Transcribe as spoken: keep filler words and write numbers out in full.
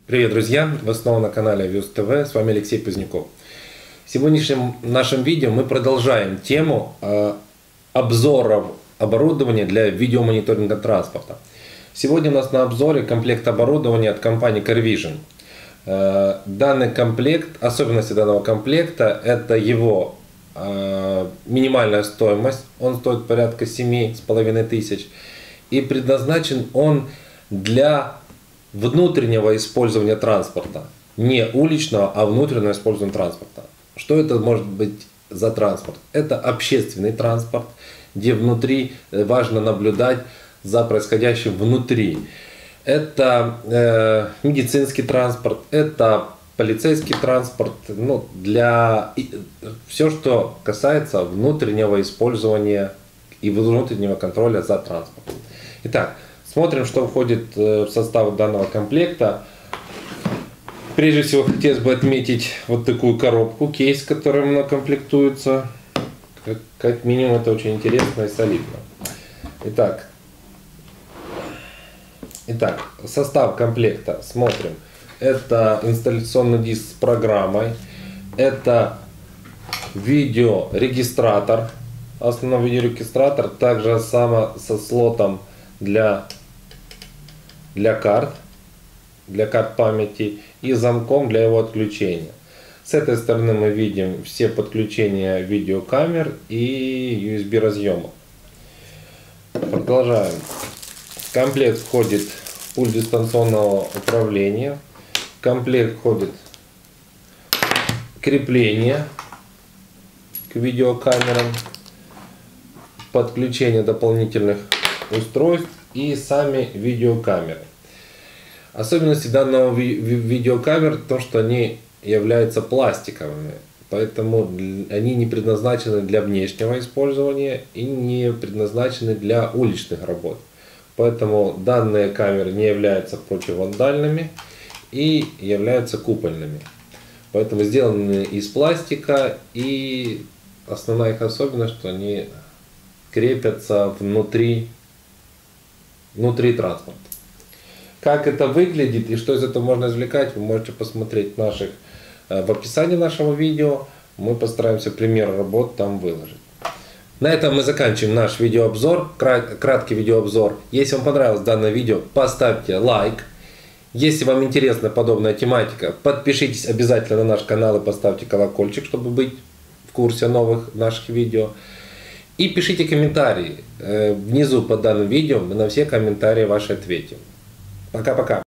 Привет, друзья! Вы снова на канале Авиус ТВ, с вами Алексей Поздняков. В сегодняшнем нашем видео мы продолжаем тему э, обзоров оборудования для видеомониторинга транспорта. Сегодня у нас на обзоре комплект оборудования от компании CarVision. Э, данный комплект, особенности данного комплекта, это его э, минимальная стоимость, он стоит порядка семи с половиной тысяч, и предназначен он для внутреннего использования транспорта. Не уличного, а внутреннего использования транспорта. Что это может быть за транспорт? Это общественный транспорт, где внутри важно наблюдать за происходящим внутри. Это э, медицинский транспорт, это полицейский транспорт, ну, для все, что касается внутреннего использования и внутреннего контроля за транспортом. Итак, смотрим, что входит в состав данного комплекта. Прежде всего, хотелось бы отметить вот такую коробку, кейс, который мной комплектуется. Как, как минимум, это очень интересно и солидно. Итак, итак, состав комплекта смотрим. Это инсталляционный диск с программой. Это видеорегистратор. Основной видеорегистратор. Также само со слотом для для карт, для карт памяти и замком для его отключения. С этой стороны мы видим все подключения видеокамер и ю эс би разъемов. Продолжаем. В комплект входит пульт дистанционного управления. В комплект входит крепление к видеокамерам, подключение дополнительных устройств и сами видеокамеры. Особенности данного ви видеокамер то, что они являются пластиковыми, поэтому они не предназначены для внешнего использования и не предназначены для уличных работ. Поэтому данные камеры не являются противовандальными и являются купольными. Поэтому сделаны из пластика, и основная их особенность, что они крепятся внутри внутри транспорта. Как это выглядит и что из этого можно извлекать, вы можете посмотреть в, наших, в описании нашего видео. Мы постараемся пример работ там выложить. На этом мы заканчиваем наш видеообзор, краткий видеообзор. Если вам понравилось данное видео, поставьте лайк. Если вам интересна подобная тематика, подпишитесь обязательно на наш канал и поставьте колокольчик, чтобы быть в курсе новых наших видео. И пишите комментарии внизу под данным видео, мы на все комментарии ваши ответим. Пока-пока.